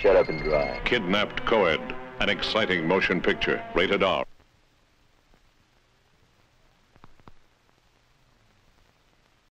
Shut up and drive. Kidnapped Coed, an exciting motion picture, rated R.